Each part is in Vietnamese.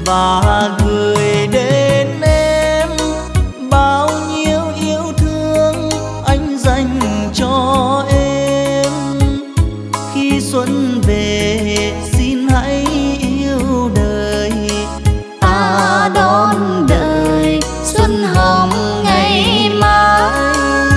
và gửi đến em bao nhiêu yêu thương anh dành cho em. Khi xuân về xin hãy yêu đời, ta đón đợi xuân hồng ngày mai.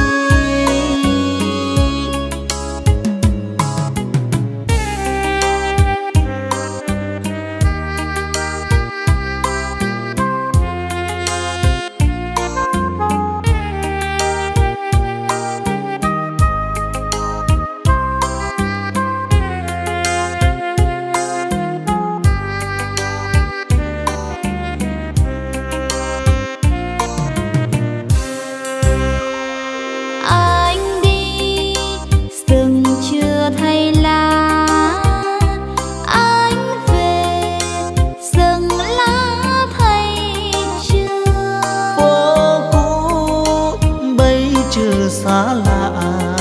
Xa lạ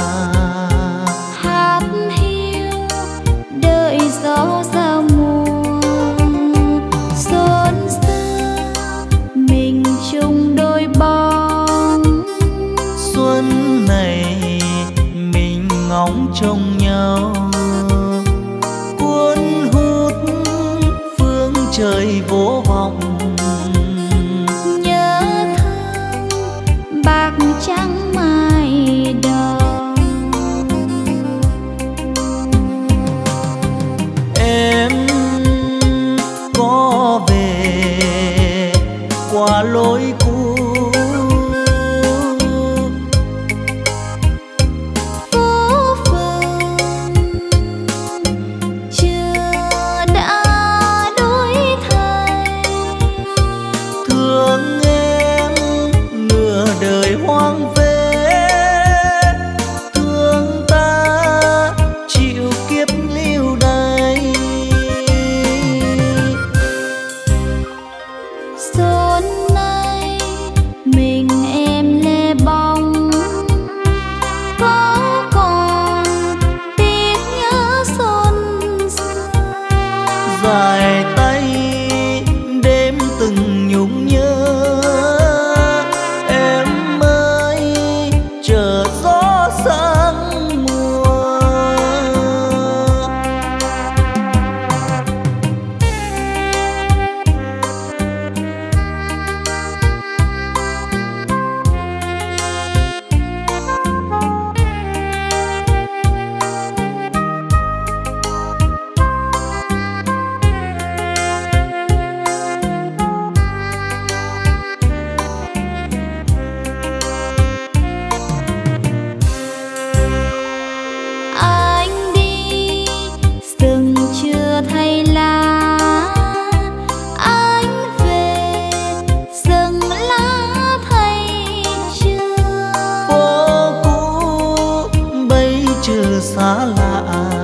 hát hiu đợi gió giao mùa. Xuân xưa mình chung đôi bóng, xuân này mình ngóng trông nhau. Cuốn hút phương trời vô vọng, nhớ thương bạc trắng qua lối cũ. Phố phường chưa đã đổi thay, thương em nửa đời hoang phế, thương ta chịu kiếp lưu đày. mình em lê bóng, có còn tiếc nhớ xuân xưa. Dài tay đêm từng nhung nhớ, em ơi chờ gió sang mùa. Xa lạ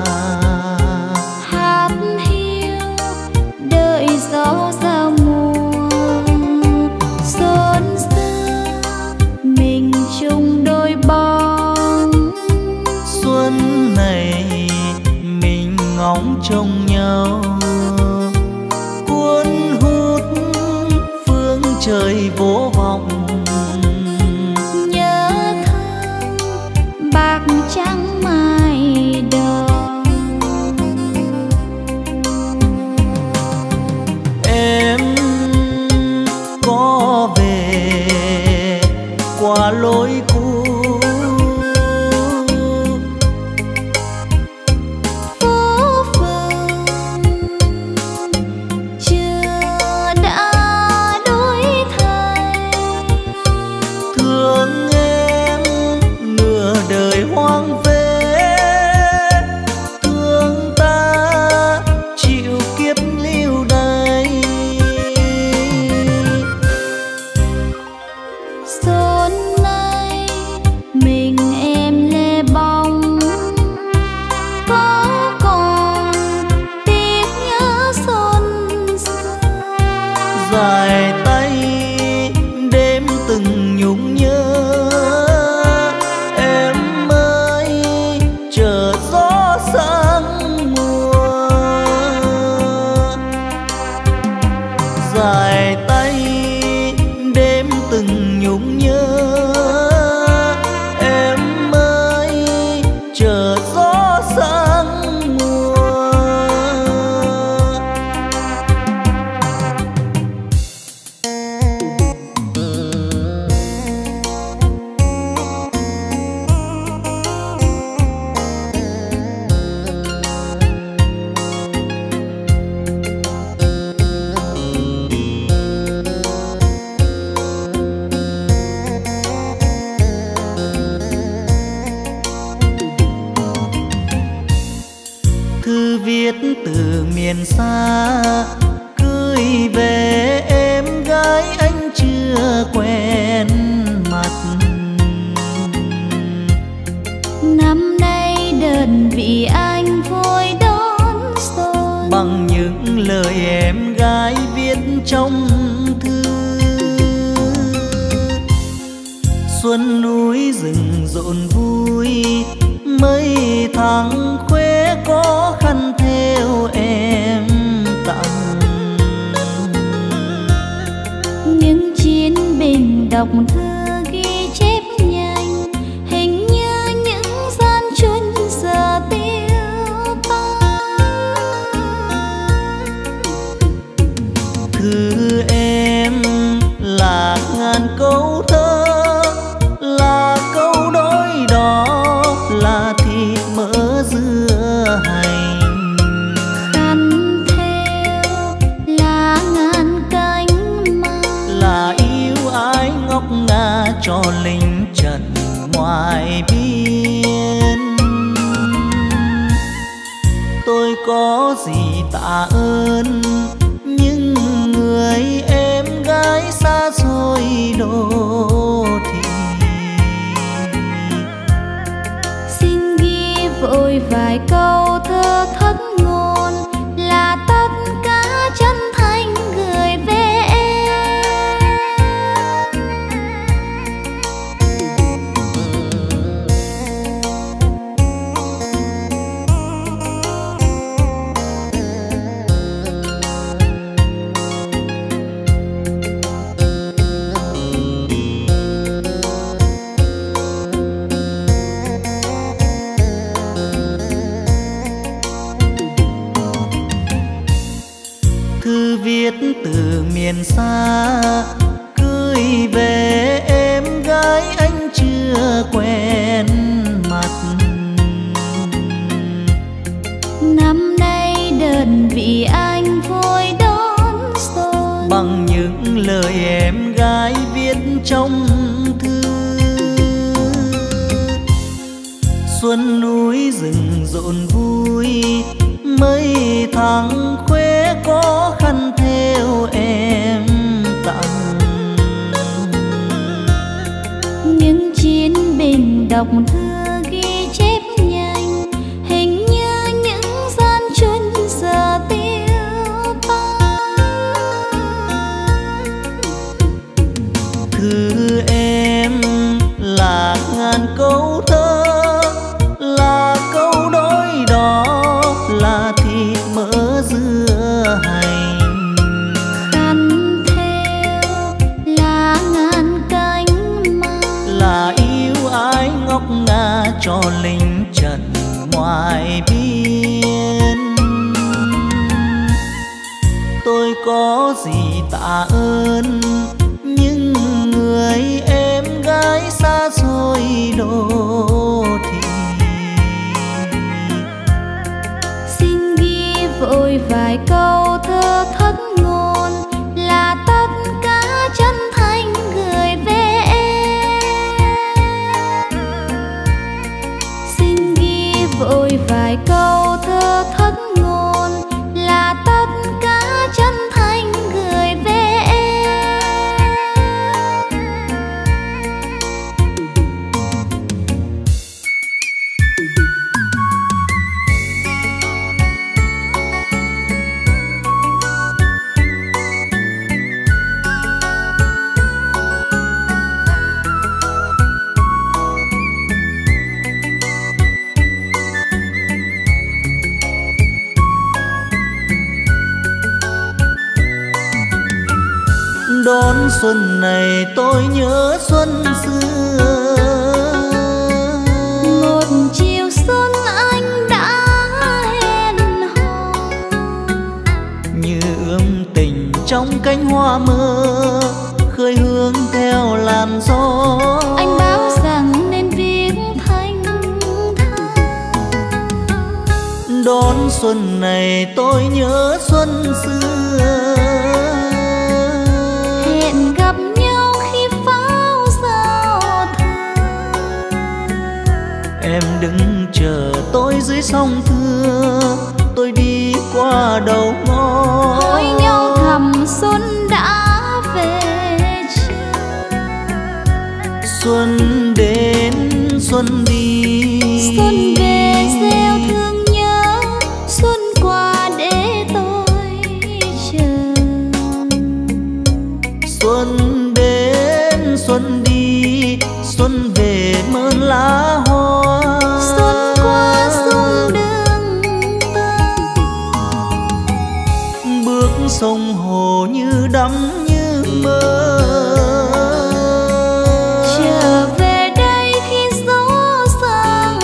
hát hiu đợi gió giao mùa. Xuân xưa mình chung đôi bóng, xuân này mình ngóng trông nhau. Cuốn hút phương trời vô vọng, nhớ thương bạc trắng qua lối cũ. Phố phường chưa đã đổi thay, thương em nửa đời hoang phế, thương ta chịu kiếp lưu đày. Xuân này mình em lê bóng, có còn tiếc nhớ xuân xưa. Dài tay đêm từng nhung nhớ, em ơi chờ gió sang mùa. dài tay đêm từng nhung nhớ. Em ơi chờ gió sáng mùa. Thư viết từ miền xa gửi về em gái anh chưa quen mặt. Năm nay đơn vị anh vui đón xuân bằng những lời em gái viết trong thư. Xuân núi rừng rộn vui, mấy tháng khuya có khăn theo em tặng. những chiến binh đọc thư ghi chép nhanh, hình như những gian truân giờ tiêu tan. Thư em là ngàn câu thơ, là câu đối đỏ, là thịt mỡ dưa hành. Khăn theo là ngàn cánh mai, Là yêu ái ngọc ngà cho lính trận ngoài biên. Tôi có gì tạ ơn những người em gái xa xôi đô thị. xin ghi vội vài câu thơ thất ngôn, là tất cả chân thành gửi về em. Thư viết từ miền xa gửi về em gái anh chưa quen mặt. Năm nay đơn vị anh vui đón xuân bằng những lời em gái viết trong thư. Xuân núi rừng rộn vui, mấy tháng khuya có khăn theo em tặng. những chiến binh đọc thư ghi chép nhanh, hình như những gian truân giờ tiêu tan. Thư em là ngàn câu thơ, là câu đối đỏ, là thịt mỡ dưa hành. Khăn theo là ngàn cánh mai, Là yêu ái ngọc ngà cho lính trận ngoài biên. Tôi có gì tạ ơn những người em gái xa xôi đô thị. xin ghi vội vài câu thơ thất ngôn, là tất cả chân thành gửi về em. xin ghi vội vài câu thơ thất ngôn, là tất cả chân thành gửi về em. Đón xuân này tôi nhớ xuân xưa, một chiều xuân anh đã hẹn hò, như ươm tình trong cánh hoa mơ khơi hướng theo làn gió. anh báo rằng nên viết thanh thơ. Đón xuân này tôi nhớ xuân xưa, hẹn gặp nhau khi pháo giao thừa. em đứng chờ tôi dưới sông thưa, tôi đi qua đầu ngõ. Hỏi nhau thầm xuân đã về chưa? Xuân đến xuân đi, Xuân về gieo thương nhớ, xuân qua để tôi chờ. xuân đến xuân đi, xuân về mơn lá hoa. Xuân qua sông đường tơ, Bước sông hồ như đắm như mơ, trở về đây khi gió sang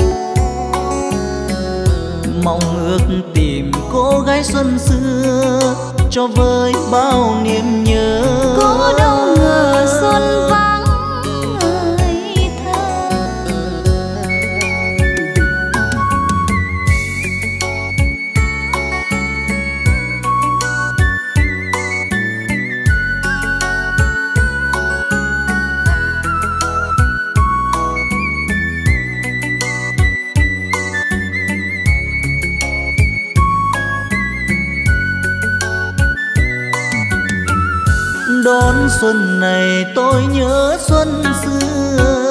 mong ước tìm cô gái xuân xưa cho với bao niềm nhớ. có đâu ngờ xuân vắng người thơ. Đón xuân này tôi nhớ xuân xưa,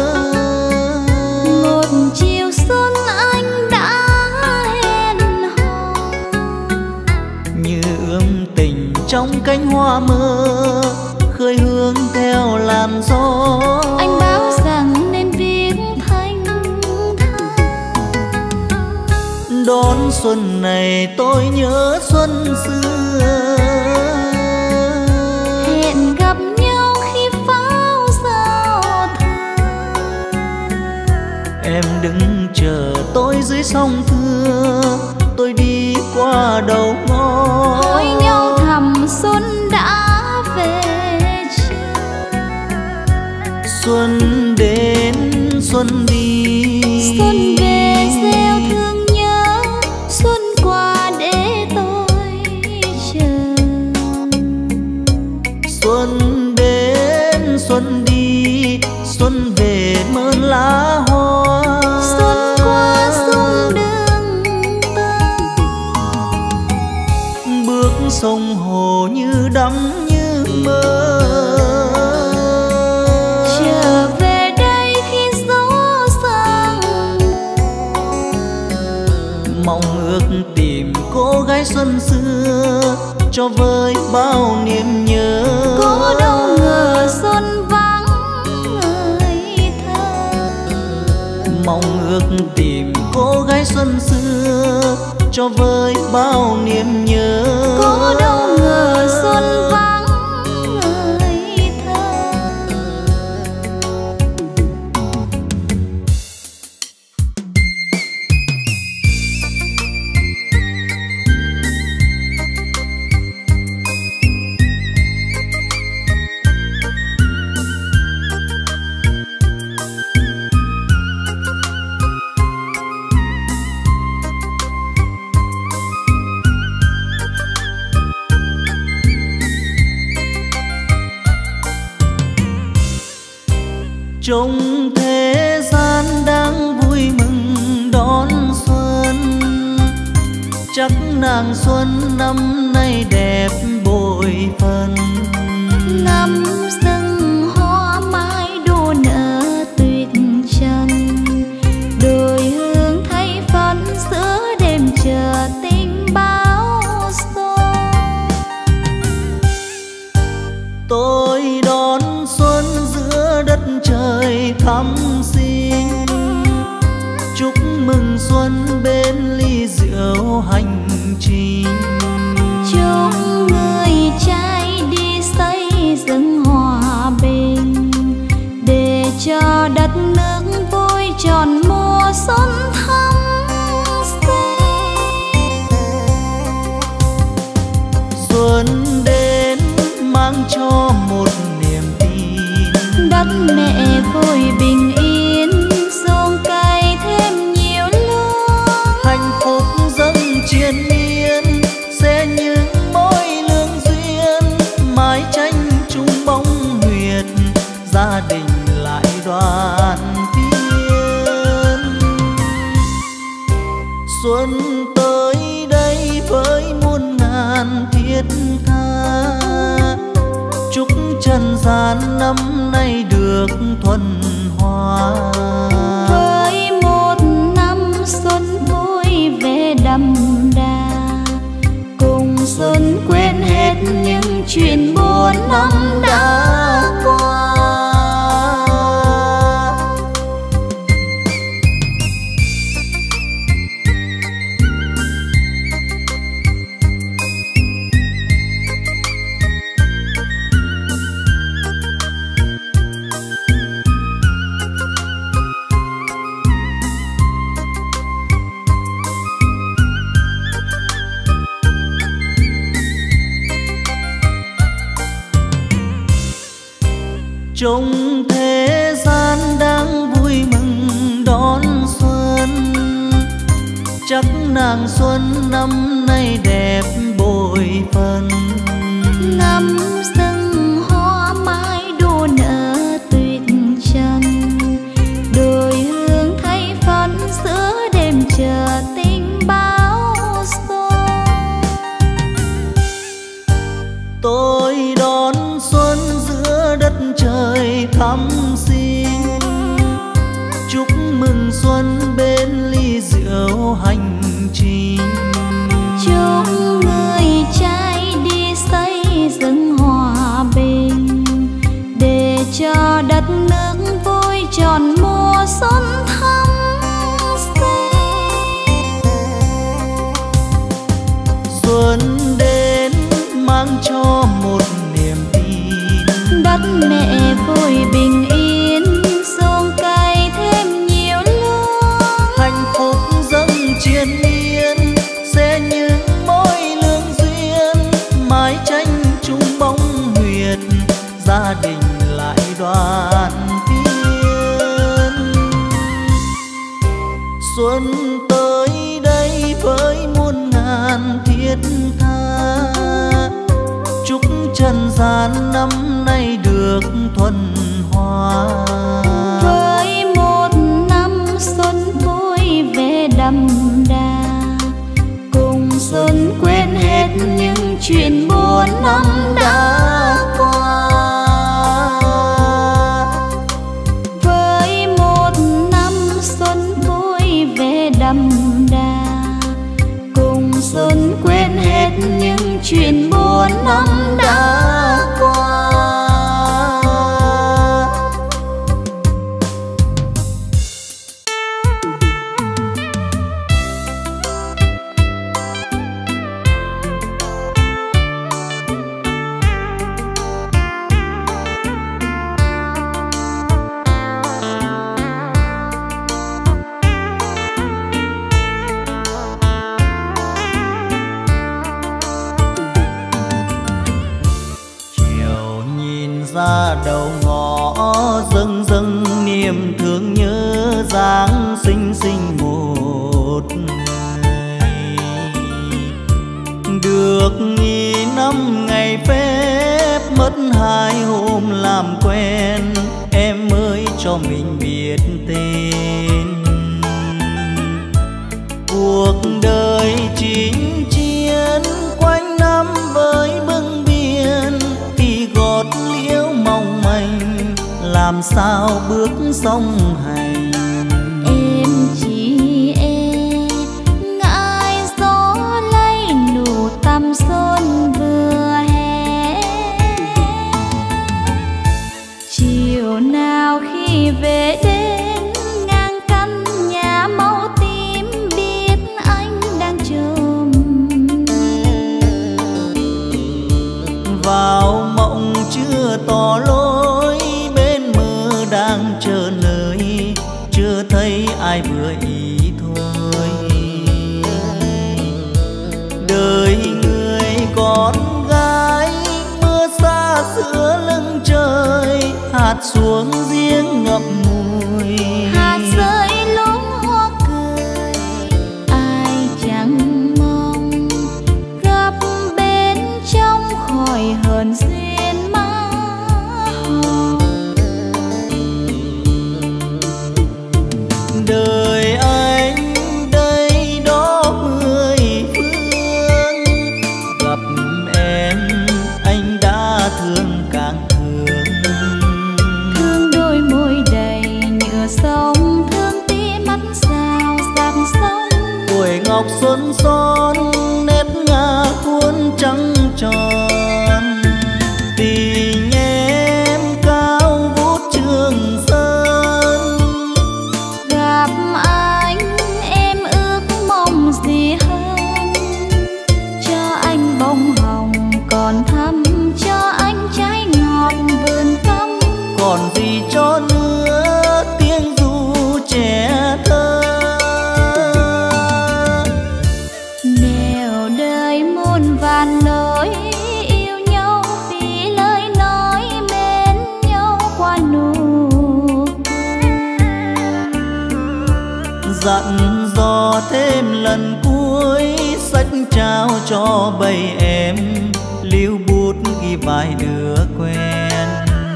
Một chiều xuân anh đã hẹn hò, như ươm tình trong cánh hoa mơ khơi hướng theo làn gió. anh báo rằng nên viết thanh thơ. Đón xuân này tôi nhớ xuân xưa, Hẹn gặp nhau khi pháo giao thừa. em đứng chờ tôi dưới sông thưa, tôi đi qua đầu ngõ. Hỏi nhau thầm xuân đã về chưa? Xuân đến xuân đi, Xuân về gieo thương nhớ, xuân qua để tôi chờ. xuân đến xuân đi, xuân về mơn lá hoa. Xuân qua sông đường tơ, Bước sông hồ như đắm như mơ, trở về đây khi gió sang mong ước tìm cô gái xuân xưa cho với bao niềm nhớ. có đâu ngờ xuân vắng người thơ. Mong ước tìm cô gái xuân xưa cho với bao niềm nhớ. có đâu ngờ xuân vắng người thơ. Trong thế gian đang vui mừng đón xuân, chắc nàng xuân năm nay đẹp bội phần. Ngắm rừng hoa mai đua nở tuyệt trần, đôi hương thay phấn giữa đêm chờ tình báo xuân. Tôi đón xuân giữa đất trời thắm xinh, chúc mừng xuân bên ly rượu hành trình. Chúc người trai đi xây cho một niềm tin. Đất mẹ vui bình yên, ruộng cày thêm nhiều lúa. Hạnh phúc dâng triền miên, sẽ những mối lương duyên. Mái tranh chung bóng huyệt, gia đình lại đoàn viên. Xuân tới đây với muôn ngàn thiết tha, chúc trần gian năm nay được thuần hòa. Với một năm xuân vui vẻ đậm đà, cùng xuân quên hết những chuyện buồn năm đã qua. Trong thế gian đang vui mừng đón xuân, chắc nàng xuân năm nay đẹp bội phần. Năm rừng hoa mai đua nở tuyệt trần, đôi hương thay phấn giữa đêm chờ tình báo xuân. Tôi đón xuân giữa đất trời thắm xinh, chúc mừng xuân bên ly rượu hành trình. Chúc người trai đi xây dựng hòa bình, để cho đất nước vui tròn mùa xuân thắm xinh. Xuân đến mang cho một niềm tin. Đất mẹ vui bình yên, ruộng cày thêm nhiều lúa. Hạnh phúc dâng triền miên, sẽ những mối lương duyên. Mái tranh chung bóng huyệt, gia đình lại đoàn viên. Xuân tới đây với muôn ngàn thiết tha, chúc trần gian năm nay được thuần hòa. Với một năm xuân vui vẻ đậm đà, cùng xuân quên hết những chuyện buồn năm đã qua. Với một năm xuân vui vẻ đậm đà, cùng xuân quên hết những chuyện buồn năm đã qua. Ra đầu ngõ dâng dâng niềm thương nhớ dáng xinh xinh một người. Được nghỉ 5 ngày phép, mất 2 hôm làm quen, em mới cho mình biết tên. Cuộc đời chinh chiến quanh năm với bưng biển, khi gót liễu mong manh làm sao bước song hành. Em chỉ ngại gió lay nụ tăm xuân vừa hè. Chiều nào khi về đến ngang căn nhà màu tím, biết anh đang chồm vào mộng chưa tỏ lối, bên mơ đang chờ nơi, chưa thấy ai vừa ý thôi. Đời người con gái mưa xa xưa xuống giếng ngậm ngùi. Hạt rơi lúm hoa cười, ai chẳng mong gặp bên trong khỏi hờn duyên má hồng. Đời anh đây đó mười phương, gặp em anh đã thương càng thương. Thương đôi môi đầy nhựa sông, thương tí mắt sao sắc sóng. Tuổi ngọc xuân son nét ngà cuốn trắng tròn, tình em cao vút Trường Sơn. Gặp anh em ước mong gì hơn, cho anh bông hồng còn thắm, cho anh trái ngọt vườn cấm. Còn gì cho nữa tiếng ru trẻ thơ. Nẻo đời muôn vàn nỗi yêu nhau, vì lời nói mến nhau qua nụ cười. Dặn dò thêm lần cuối, sách trao cho bầy em lưu bút ghi vài đứa quen.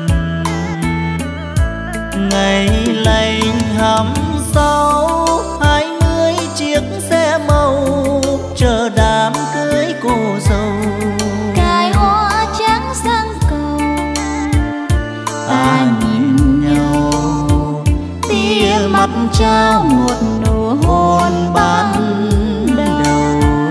Ngày lành hăm sau 20 chiếc xe màu, chờ đám cưới cô dâu. Cài hoa trắng sang cầu, ta nhìn nhau, tia mắt trao một nụ hôn ban đầu.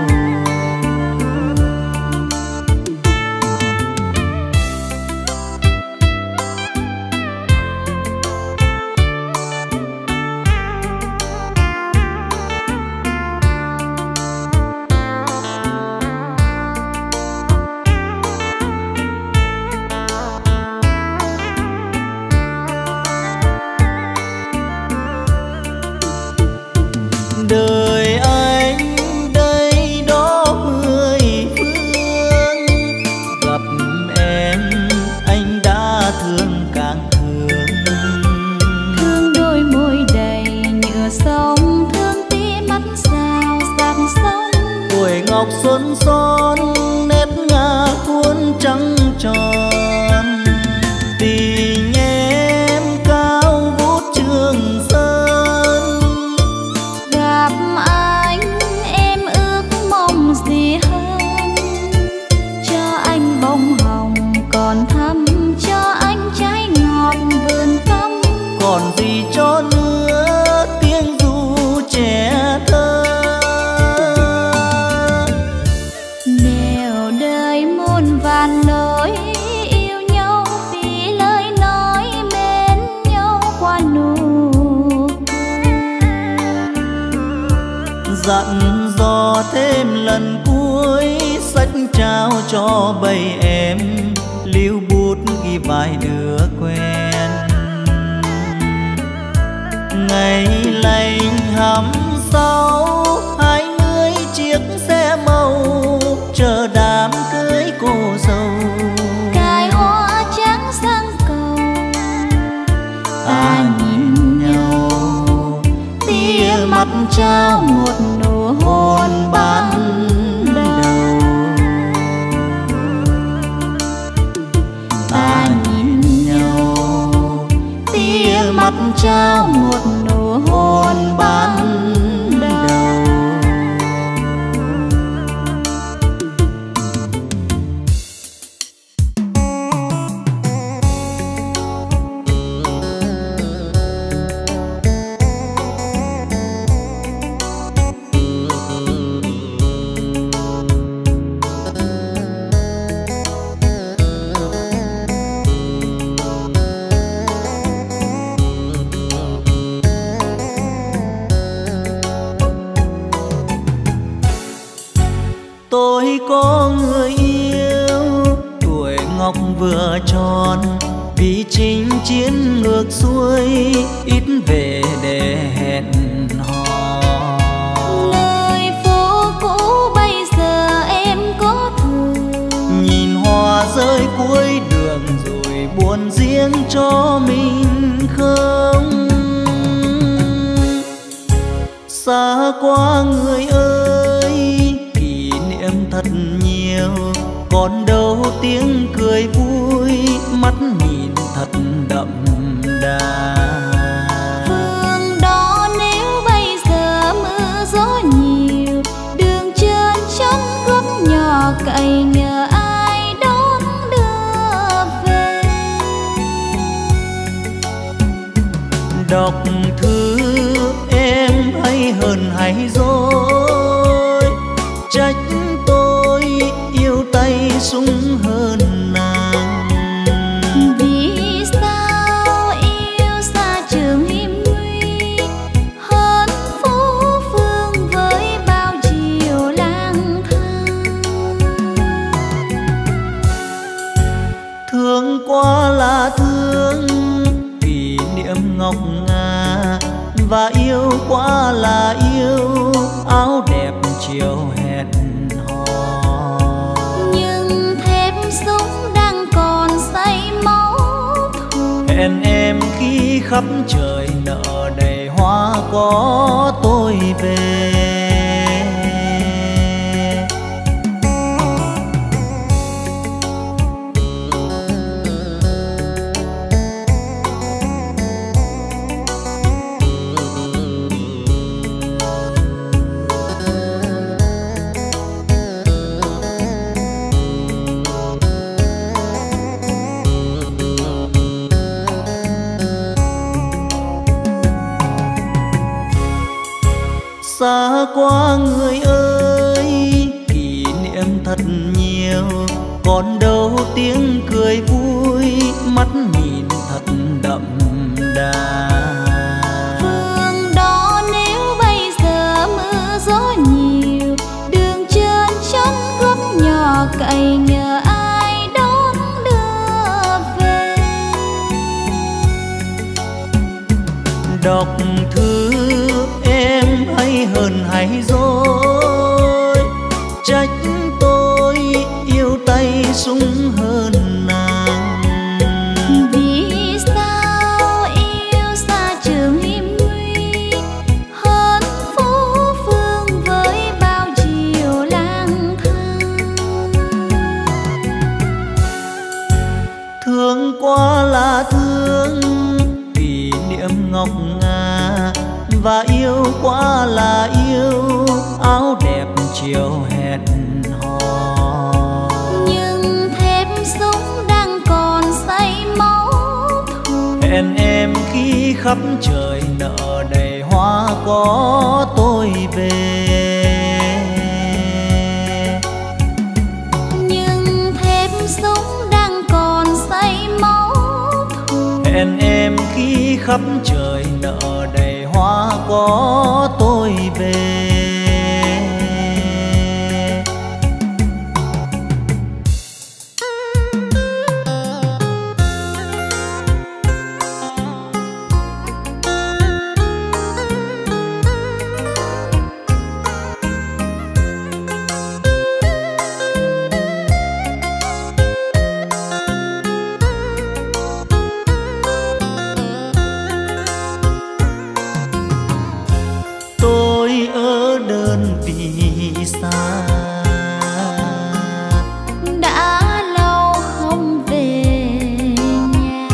Đời anh đây đó mười phương, gặp em anh đã thương càng thương. Thương đôi môi đầy nhựa sông, thương tí mắt sao sắc sóng. Tuổi ngọc xuân son nét ngà cuốn trắng tròn, tình em cao vút Trường Sơn. Gặp anh em ước mong gì hơn, cho anh bông hồng còn thắm, cho anh trái ngọt vườn cấm. Còn gì cho nữa tiếng ru trẻ thơ. Nẻo đời muôn vàn nỗi yêu nhau, vì lời nói mến nhau qua nụ cười. Dặn dò thêm lần cuối, sách trao cho bầy em lưu bút ghi vài đứa quen. Ngày lành hăm sau 20 chiếc xe màu, chờ đám cưới cô dâu. Cài hoa trắng sang cầu, Ta nhìn nhau, tia mắt trao một nụ hôn ban đầu. Ta nhìn nhau, tia mắt trao một nụ hôn ban đầu. Tôi có người yêu, tuổi ngọc vừa tròn, vì chinh chiến ngược xuôi, ít về để hẹn hò. Lời phố cũ bây giờ em có thường, Nhìn hoa rơi cuối đường rồi buồn riêng cho mình không. Xa quá người ơi, kỷ niệm thật nhiều, còn đâu tiếng cười vui, mắt nhìn thật đậm đà. Phương đó nếu bây giờ mưa gió nhiều, đường trơn chắn góc nhỏ cày nhờ ai đón đưa về. Đọc thư em hay hờn hay dối, trách tôi yêu tay súng hơn nàng. Vì sao yêu xa trường hiểm nguy, hơn phố phương với bao chiều lang thang. Thương quá là thương, kỷ niệm ngọc ngà, và yêu quá là yêu, áo đẹp chiều hẹn hò. Nhưng thép súng đang còn say máu thù, Hẹn em khi khắp trời nở đầy hoa có tôi về. Xa quá người ơi, kỷ niệm thật nhiều, còn đâu tiếng cười vui, mắt nhìn thật đậm đà. phương đó nếu bây giờ mưa gió nhiều, đường trơn chắn góc nhỏ cày nhờ ai đón đưa về. Đọc thư em hay hờn hay dối, trách tôi yêu tay súng hơn nàng. Vì sao yêu xa trường hiểm nguy, hơn phố phương với bao chiều lang thang. Thương quá là thương, kỷ niệm ngọc ngà, và yêu quá là yêu, áo đẹp chiều hẹn hò. Nhưng thép súng đang còn say máu thù, Hẹn em khi khắp trời nở đầy hoa có tôi về. nhưng thép súng đang còn say máu thù, Hẹn em khi khắp trời nở đầy hoa có tôi về. Tôi ở đơn vị xa, đã lâu không về nhà.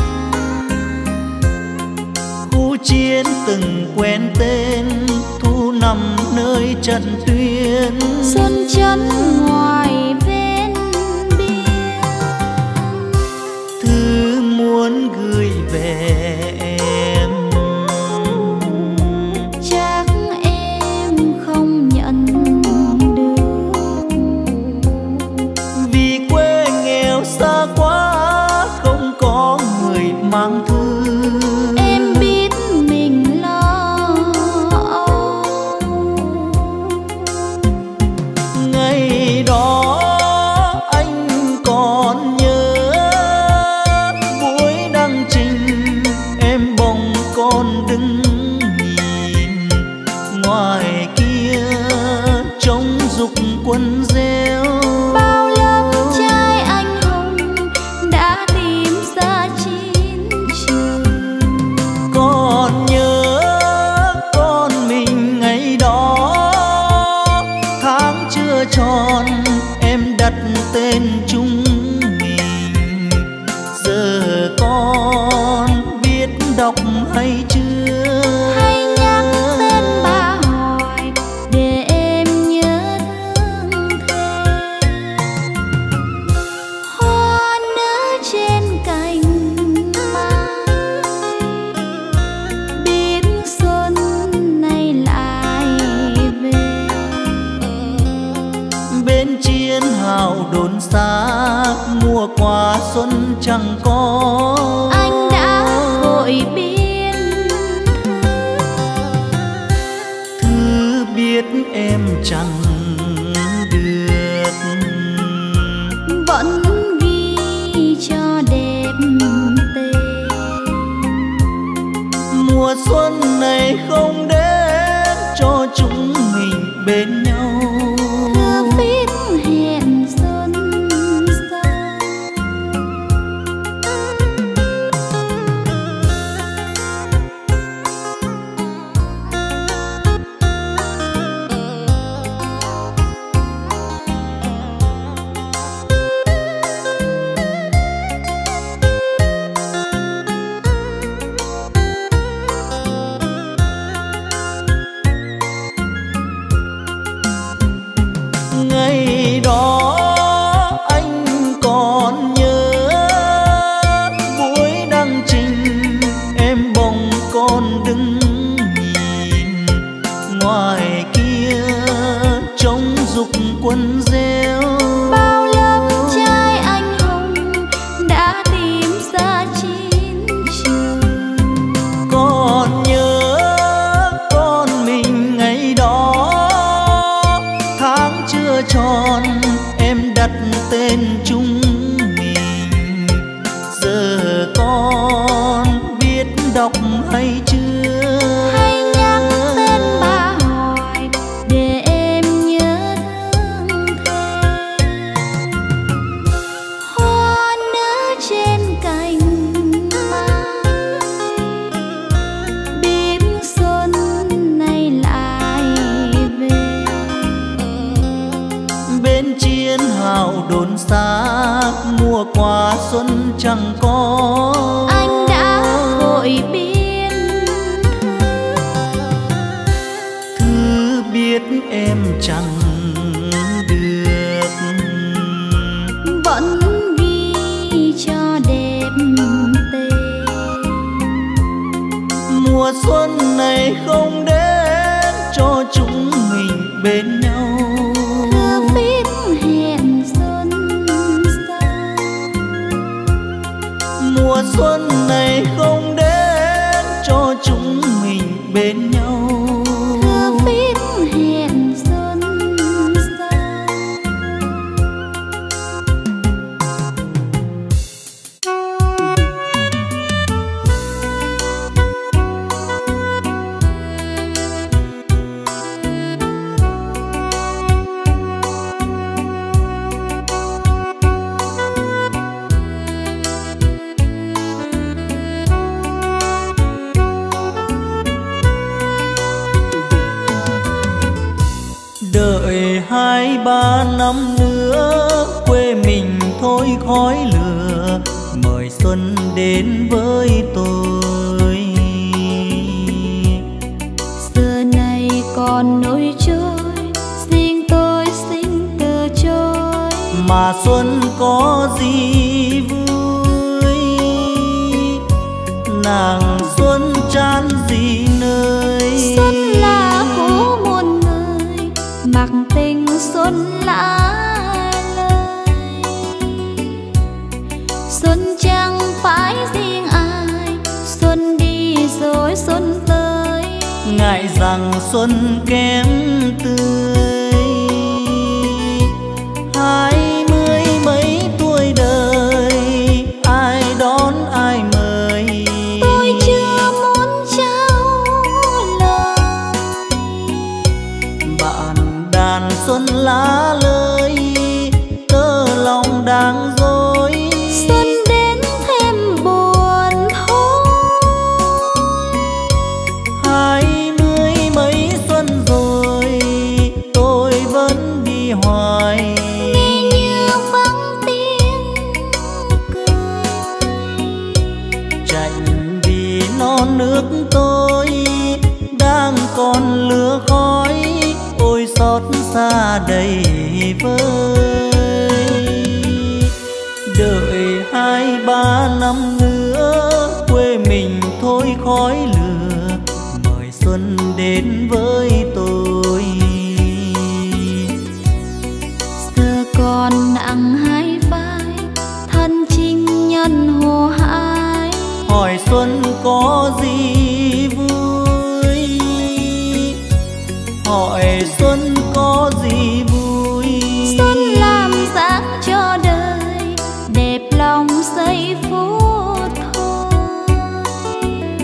khu chiến từng quen tên, thu nằm nơi trận tuyến. Xuân chân ngoài ven biên, Thư muốn gửi về em, chắc em không nhận được. vì quê nghèo xa quá, không có người mang thư. Em biết mình lo âu, Ngày đó đốn xác, mùa qua xuân chẳng có. Anh đã vội biên thư biết em chẳng được, vẫn ghi cho đẹp tên. Mùa xuân này không đến cho chúng mình bên nhau. Thơ viết hẹn xuân sang. Ngày đó anh còn nhớ, buổi đăng trình em bồng con đứng nhìn. Ngoài kia trống dục quân reo, Bao lớp trai anh hùng đã tìm ra chiến trường. còn nhớ con mình ngày đó. Tháng chưa tròn em đặt tên chúng mình, giờ con biết đọc hay chưa? Hãy nhắc tên bà hỏi để em nhớ thương thêm. Hoa nở trên cành mai, biết xuân nay lại về. Bên chiến hào đốn xác, mùa qua xuân chẳng có. Anh đã vội biên thư biết em chẳng được, vẫn ghi cho đẹp tên. mùa xuân này không đến cho chúng mình bên nhau. Thơ viết hẹn xuân sang. Mùa xuân này không đến cho chúng mình bên nhau. Thơ viết hẹn xuân sang. Đợi 2-3 năm nữa quê mình thôi khói lửa, mời xuân đến với tôi. Giờ này còn nỗi trôi, riêng tôi sinh từ trôi. Mà xuân có gì vui, nàng xuân chán gì nơi. Xuân là của muôn người, mặc tình xuân lạ lời. Xuân chẳng phải riêng ai, xuân đi rồi xuân tới. Ngại rằng xuân kém tươi, 20 mấy tuổi đời, ai đón ai mời. Tôi chưa muốn trao lời, bạn đàn xuân lá lơi, tơ lòng đang dối. xuân đến thêm buồn thôi. 20 mấy xuân rồi, tôi vẫn đi hoài. Nghe như vắng tiếng cười, Chạnh vì non nước tôi đang còn lửa khói. Ôi xót xa đầy vơi. Đợi 2-3 năm nữa quê mình thôi khói lửa, mời xuân đến với tôi. giờ còn nặng hỏi xuân có gì vui, hỏi xuân có gì vui. Xuân làm dáng cho đời, đẹp lòng giây phút thôi.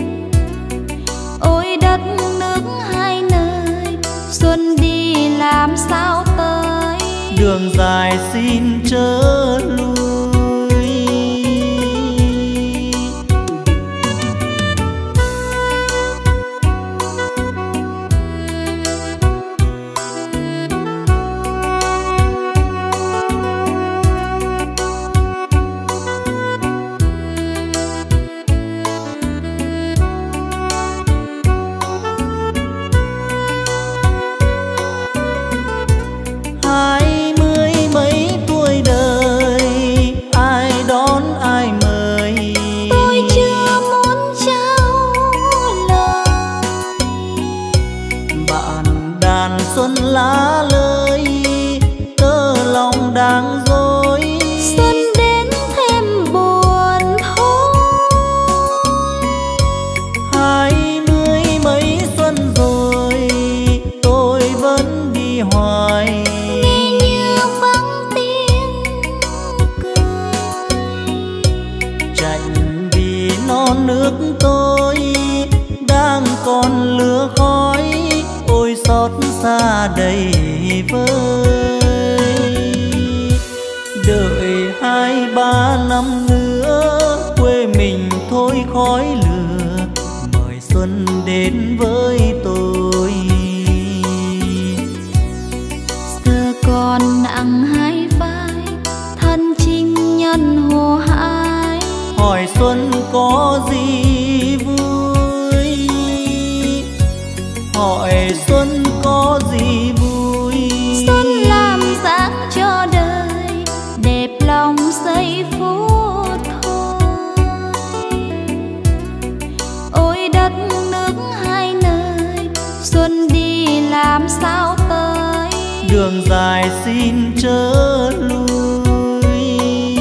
Ôi đất nước hai nơi, xuân đi làm sao tới. Đường dài xin chớ lui. Lá lơi tơ lòng đang dối, xuân đến thêm buồn thôi. 20 mấy xuân rồi tôi vẫn đi hoài, nghe như vắng tiếng cười. Chạnh vì non nước tôi đang còn lửa khói, ôi xót xa đầy vơi. Đợi 2-3 năm nữa quê mình thôi khói lửa, mời xuân đến với tôi. Giờ còn nặng hai vai, thân chinh nhân hồ hải. Hỏi xuân có gì vui, hỏi xuân có gì vui. Xuân làm dáng cho đời, đẹp lòng giây phút thôi. Ôi đất nước hai nơi, xuân đi làm sao tới. Đường dài xin chớ lui.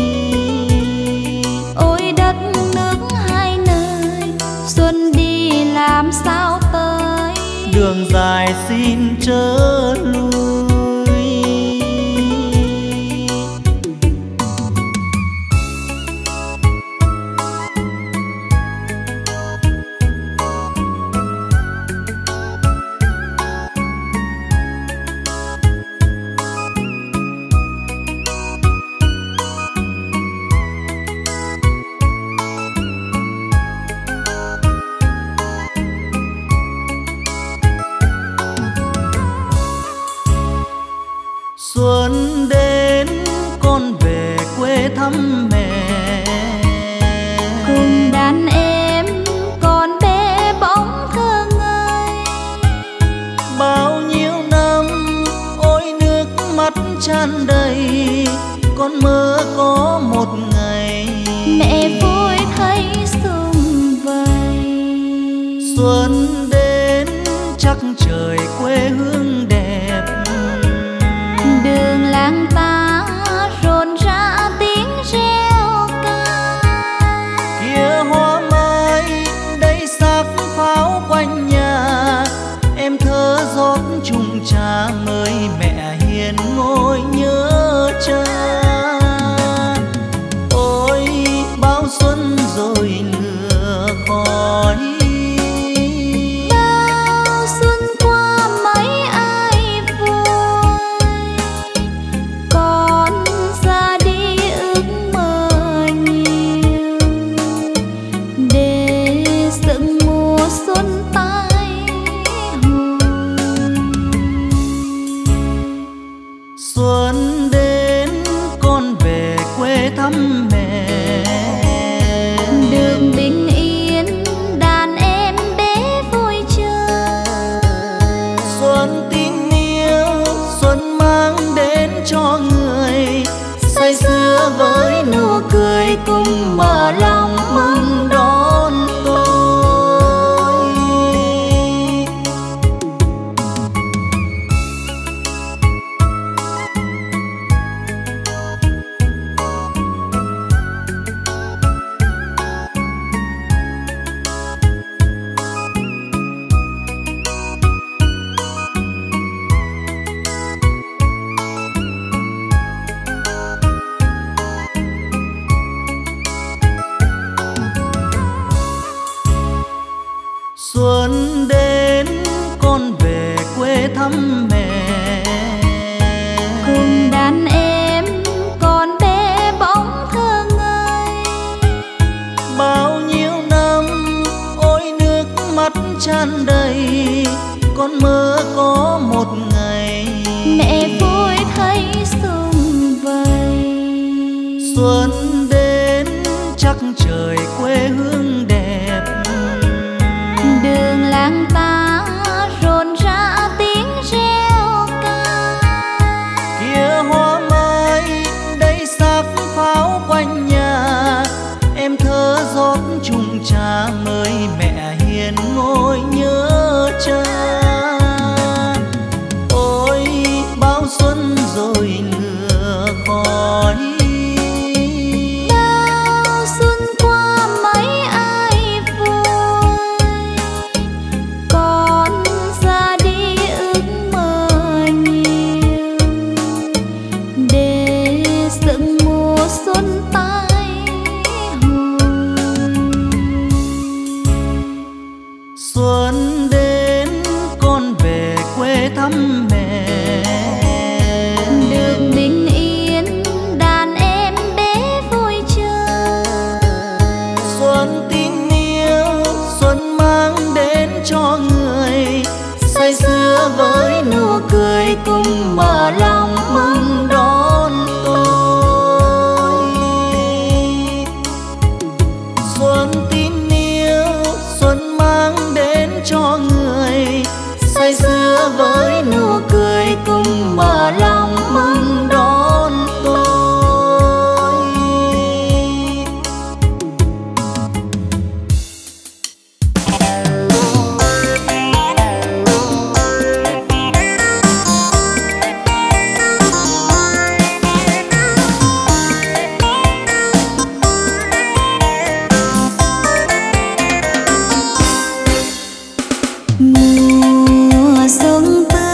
Ôi đất nước hai nơi, xuân đi làm sao tới. Đường dài xin chớ lui. Xuân đến con về quê thăm mẹ, cùng đàn em con bé bóng thơ ngây. Bao nhiêu năm ôi nước mắt tràn đầy, con mơ có một ngày mẹ vui thấy sum vầy. Xuân đến chắc trời quê hương đẹp, đường làng ta rộn rã tiếng reo ca. Kia hoa mai đây sắc pháo quanh nhà, em thơ rót chung trà mời mẹ hiền ngồi nhớ cha. Ôi bao xuân rồi lửa khói, bao xuân qua mấy ai vui. Con ra đi ước mơ nhiều, để dựng mùa xuân tái hồi. Xuân đến con về quê thăm mẹ, Xuân đến con về quê thăm mẹ, cùng đàn em con bé bóng thơ ngây. bao nhiêu năm ôi nước mắt tràn đầy, con mơ có một ngày mẹ vui thấy sum vầy. Xuân đến chắc trời quê hương đẹp, đường làng ta rộn rã tiếng reo ca. kia hoa mai đây sắc pháo quanh nhà, em thơ rót chung trà mời mẹ hiền ngồi nhớ cha. Ôi bao xuân rồi lửa khói, Bao xuân qua mấy ai vui, con ra đi ước mơ nhiều, để dựng mùa xuân tái hồi. xuân đến con về quê thăm mẹ, Được bình yên đàn em bé vui chơi. xuân tin yêu xuân mang đến cho người, say sưa với nụ cười cùng mở lòng mừng đón tôi. Xuân tin yêu xuân mang đến cho người, say sưa với nụ cười cùng mở lòng mừng đón tôi. Mùa xuân tới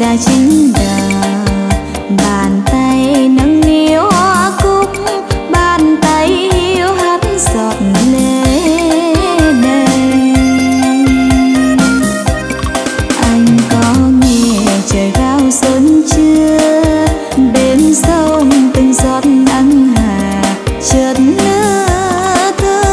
đã chính đờ, bàn tay nâng niu hoa cúc, bàn tay hiu hắt giọt lệ đầy. Anh có nghe trời gao xuân chưa, bên sông từng giọt nắng hà chợt lứa thơ.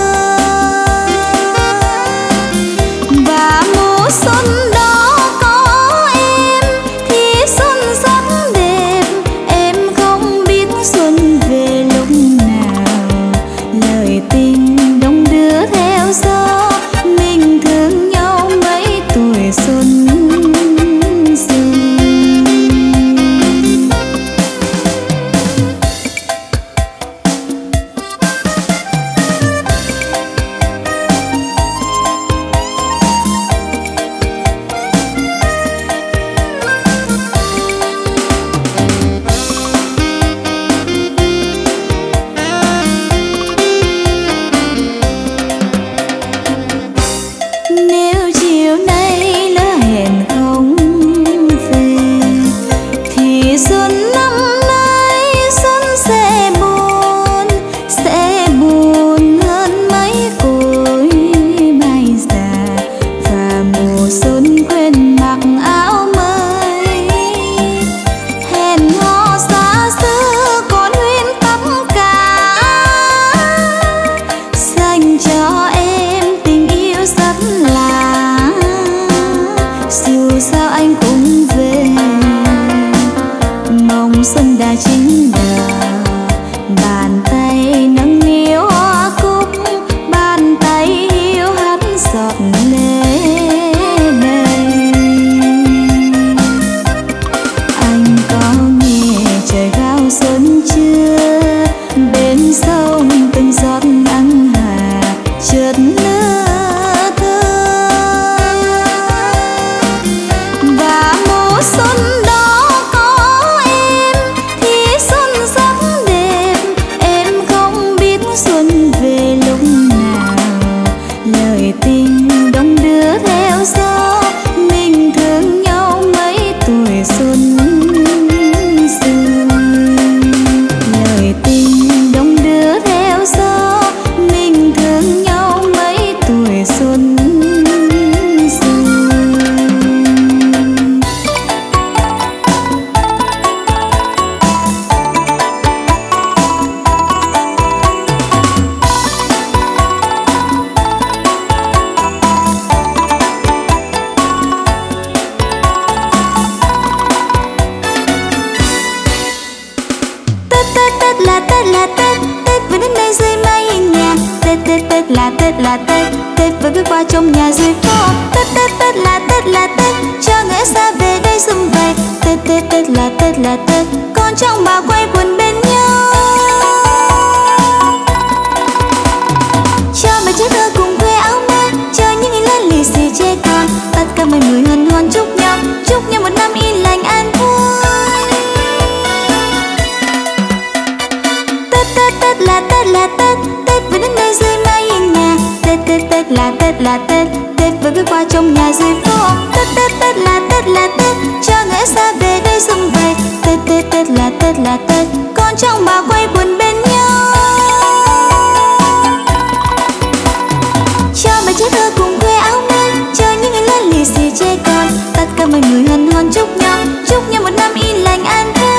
Và mùa xuân đó có em thì xuân rất đẹp, em không biết xuân về lúc nào. Lời tình đong đưa theo gió, mình thương nhau mấy tuổi xuân xưa. Nếu chiều nay lỡ hẹn không về thì xuân năm nay xuân sẽ buồn hơn mấy cội mai già. Và mùa xuân quên mặc áo mới, hẹn hò xa xưa còn nguyên tất cả, dành cho em tình yêu rất là. Dù sao anh cũng về, mong xuân đã chính đờ, bàn tay nâng niu hoa cúc, bàn tay hiu hắt giọt lệ đầy. Anh có nghe trời gao xuân chưa, bên sông từng giọt nắng hà chợt lứa thơ. Và mùa xuân đó có em thì xuân rất đẹp, em không biết xuân về lúc nào. Lời tình đong đưa theo gió, mình thương nhau mấy tuổi xuân xưa. Lời tình đong đưa theo gió, mình thương nhau mấy tuổi xuân xưa. Tết là Tết là Tết, Tết vừa đến đây dưới mái nhà. Tết Tết Tết là Tết là Tết, Tết vừa bước qua trong nhà dưới phố. Tết Tết Tết là Tết là Tết, cho người xa về đây xung vầy. Tết Tết Tết là Tết là Tết, con trong bà quay quần bên nhau. Cho mẹ trẻ thơ cùng khoe áo mới, cho những người lớn lì xì trẻ con, tất cả mọi người hân hoan chúc nhau một năm yên lành an vui. Tết là Tết là Tết, Tết vừa đến đây dưới mái nhà. Tết Tết Tết là Tết là Tết, Tết vừa bước qua trong nhà dưới phố. Tết Tết Tết là Tết là Tết, cho người xa về đây xung vầy. Tết Tết Tết là Tết là Tết, con trong bà quay quần bên nhau. Cho mẹ trẻ thơ cùng khoe áo mới, cho những người lớn lì xì trẻ con, tất cả mọi người hân hoan chúc nhau một năm yên lành an vui.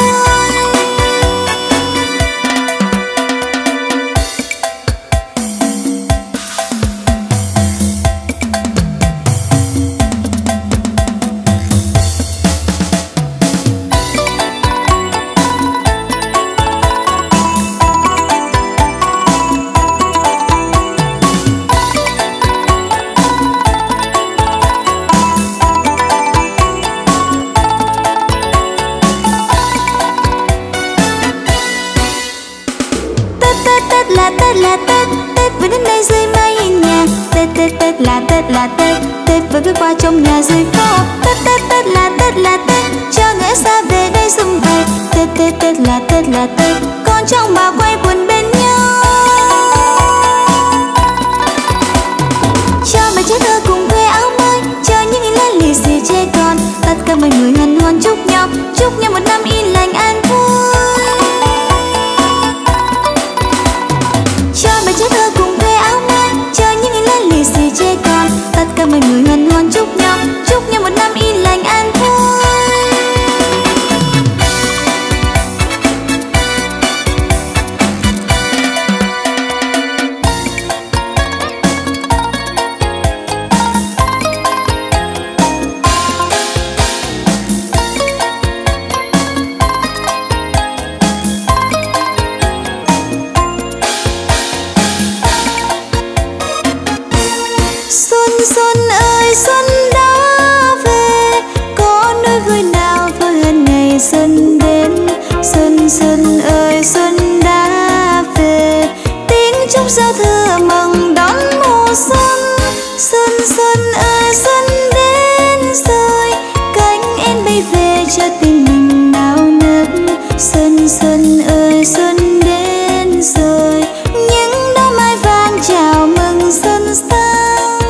Tết là Tết, Tết vừa đến đây dưới mái nhà. Tết Tết Tết là Tết là Tết, Tết vừa bước qua trong nhà dưới phố. Tết Tết Tết là Tết là Tết, cho người xa về đây xung vầy. Tết Tết Tết là Tết là Tết, con trong bà quay quần bên nhau. Cho mẹ trẻ thơ cùng khoe áo mới, cho những người lớn lì xì trẻ con, tất cả mọi người hân hoan chúc tim mình nao nức. Xuân xuân ơi xuân đến rồi, những đóa mai vàng chào mừng xuân sang.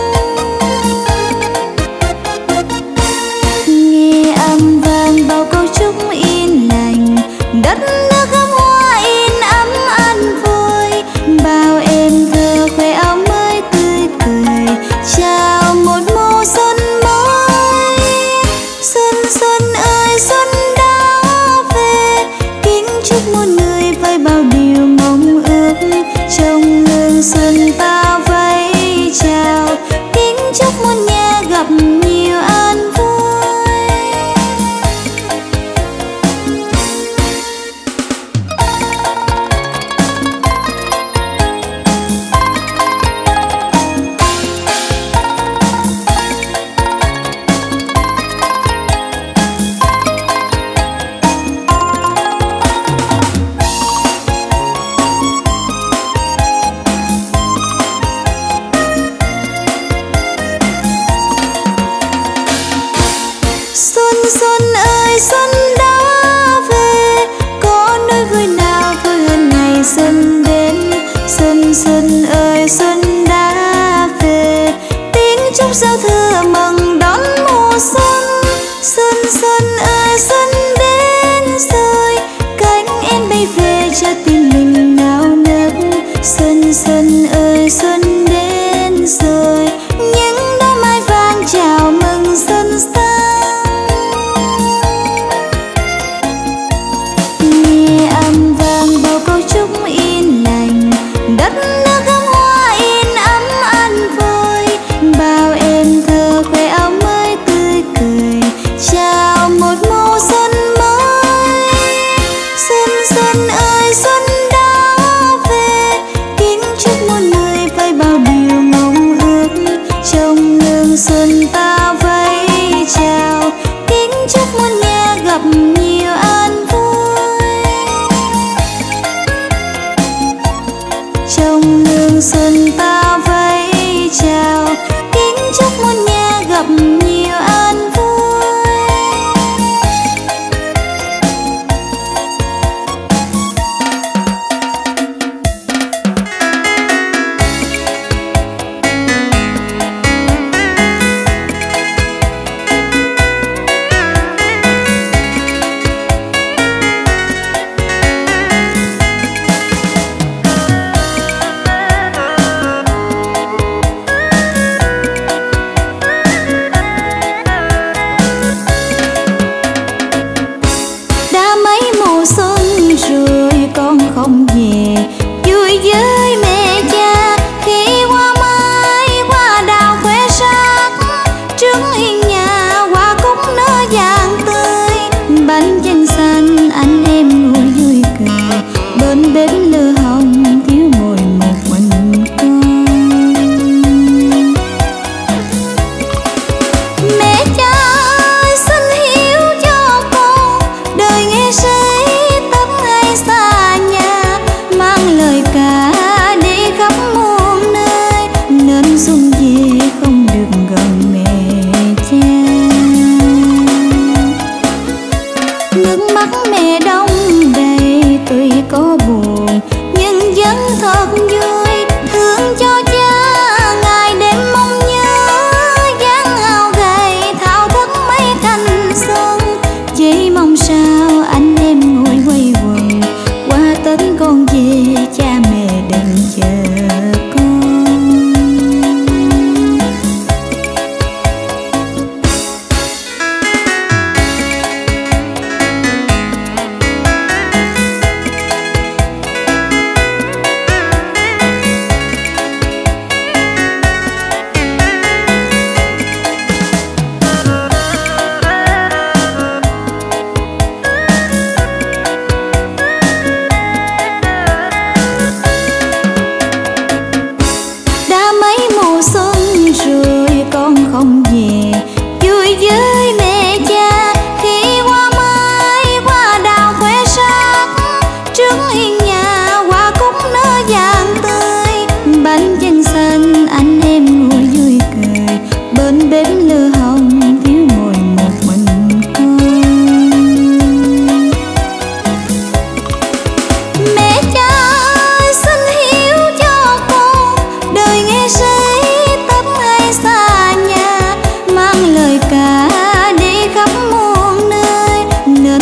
Nghe âm vang bao câu chúc yên lành, đất nước gấm hoa in ấm an vui. Bao em thơ khoe áo mới tươi cười, chào một mùa xuân mới. Xuân xuân ơi xuân đã về, kính chúc muôn người với bao điều mong ước. Trong hương xuân bao vây chào, kính chúc muôn nhà gặp nhiều an vui. Xuân xuân ơi xuân đã về, có nỗi vui nào vui hơn ngày xuân đến. Xuân xuân ơi xuân đã về, tiếng chúc giao thừa mừng đón mùa xuân. Xuân xuân ơi xuân đến rồi, cánh én bay về cho tim mình nao nức. Xuân xuân ơi xuân đến rồi, những đóa mai vàng chào mừng xuân sang. Nghe âm vang bao câu chúc yên lành, đất nước gấm hoa in ấm an vui. Bao em thơ khoe áo mới tươi cười, chào một mùa xuân mới. Xuân xuân ơi xuân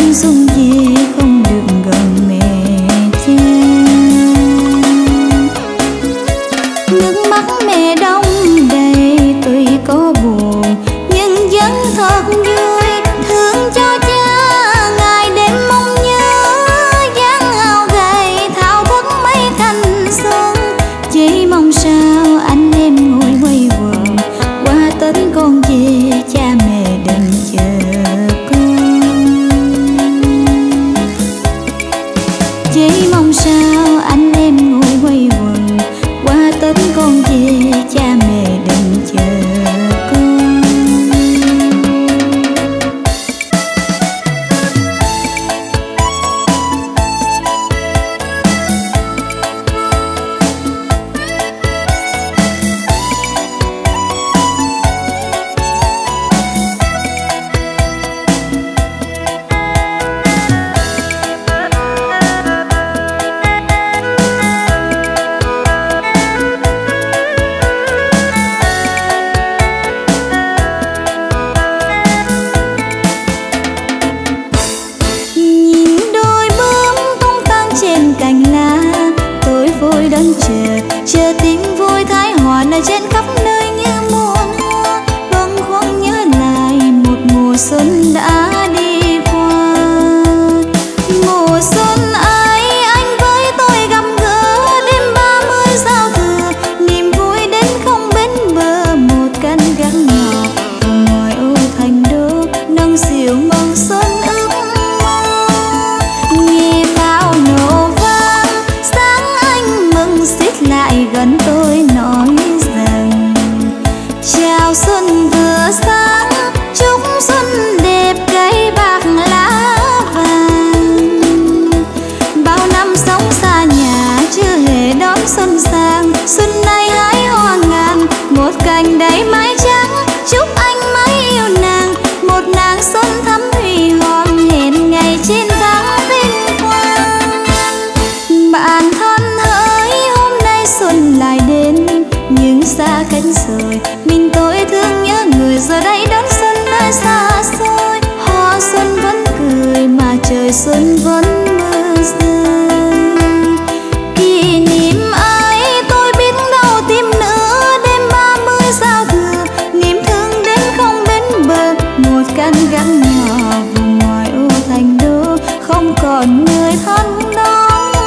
ung dung về không được gần mẹ cha. Nước mắt mẹ đong đầy tuy có buồn nhưng vẫn thật vui, thương cho cha ngày đêm mong nhớ, dáng ao gầy thao thức mấy thanh xuân. Chỉ mong sao anh em ngồi quay quần, qua Tết con về cha mẹ đừng chờ con. Chỉ mong sao anh em ngồi quay quần, qua Tết con về cha mẹ đừng chờ con. Chờ tiếng vui thái hòa nở trên khắp nơi như muôn hoa, bâng khuâng nhớ lại một mùa xuân đã đi qua. Mùa xuân ấy anh với tôi gặp gỡ, đêm 30 giao thừa niềm vui đến không bến bờ. Một căn gác nhỏ vùng ngoài ô thành đô nâng dịu mừng xuân ước mơ. Nghe pháo nổ vang sáng anh mừng xích lại gần tôi nói rằng chào xuân vừa sáng, chúc xuân đẹp cây bạc lá vàng. Bao năm sống xa nhà chưa hề đón xuân sang, xuân nay hái hoa ngàn một cành đầy mái trắng. Chúc anh mãi yêu nàng, một nàng xuân thắm huy hoàng hẹn ngày chiến thắng vinh quang. Bạn thân hỡi hôm nay xuân lại đến, nhưng xa cánh rời mình tôi thương nhớ người giờ đây đón xuân nơi xa xôi. Hoa xuân vẫn cười mà trời xuân vẫn mưa rơi. Kỷ niệm ấy tôi biết đâu tìm nữa, đêm 30 giao thừa niềm thương đến không bến bờ. Một căn gác nhỏ vùng ngoài ô thành đô không còn người thân đó.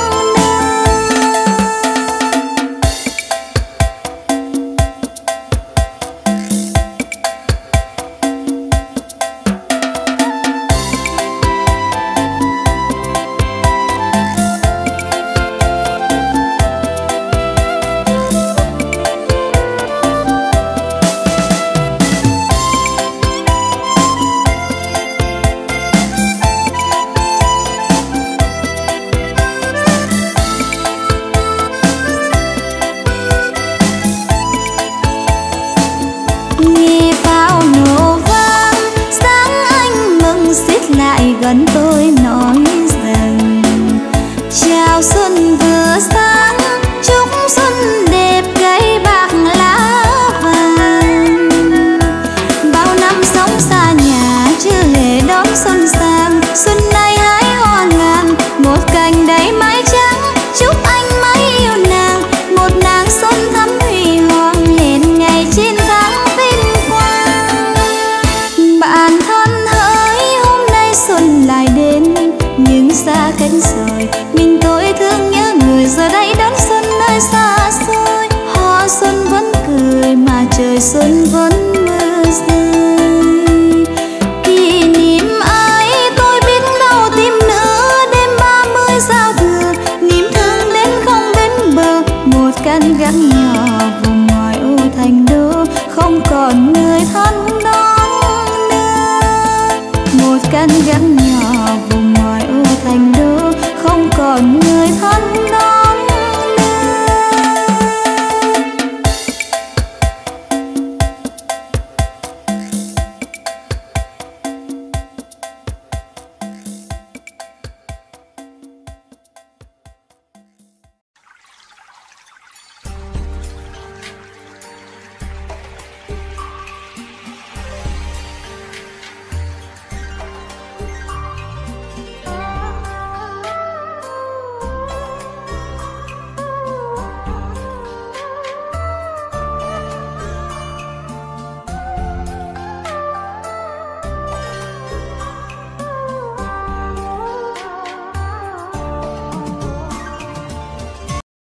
Nghe pháo nổ vang sáng anh mừng xích lại gần tôi nói rằng chào xuân vừa sáng, chúc xuân đẹp cây bạc lá vàng. Bao năm sống xa nhà chưa hề đón xuân sang, xuân nay hái hoa ngàn một cành đầy mái trắng. Chúc anh mãi yêu nàng, một nàng xuân thắm huy hoàng hẹn ngày chiến thắng vinh quang. Bạn thân hỡi hôm nay xuân lại đến, nhưng xa cánh rời mình tôi thương nhớ người giờ đây đón xuân nơi xa xôi. Hoa xuân vẫn cười mà trời xuân vẫn mưa rơi. Kỷ niệm ấy tôi biết đâu tìm nữa, đêm 30 giao thừa niềm thương đến không bến bờ. Một căn gác